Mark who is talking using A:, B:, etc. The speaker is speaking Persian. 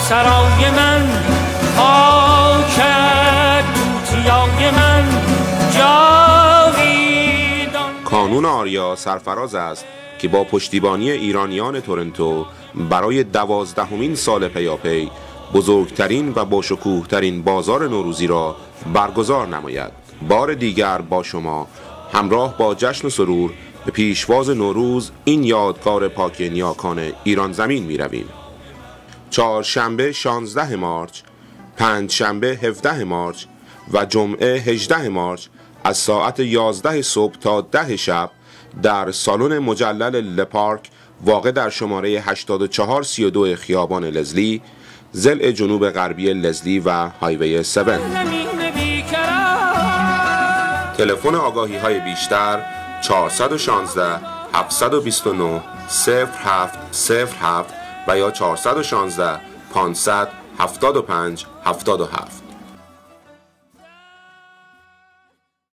A: سرای من خاکت توتیای من جاویدان.
B: کانون آریا سرفراز است که با پشتیبانی ایرانیان تورنتو برای 12مین سال پیاپی بزرگترین و با شکوهترین بازار نوروزی را برگزار نماید. بار دیگر با شما همراه با جشن و سرور به پیشواز نوروز این یادگار پاک نیاکان ایران زمین می رویم. چهارشنبه 16 مارچ، پنجشنبه 17 مارچ و جمعه 18 مارچ از ساعت 11 صبح تا 10 شب در سالن مجلل لپارک واقع در شماره 8432 خیابان لزلی، ضلع جنوب غربی لزلی و هایوی 7. تلفن آگاهی های بیشتر 416 729 0707 و یا 416 500 75 77.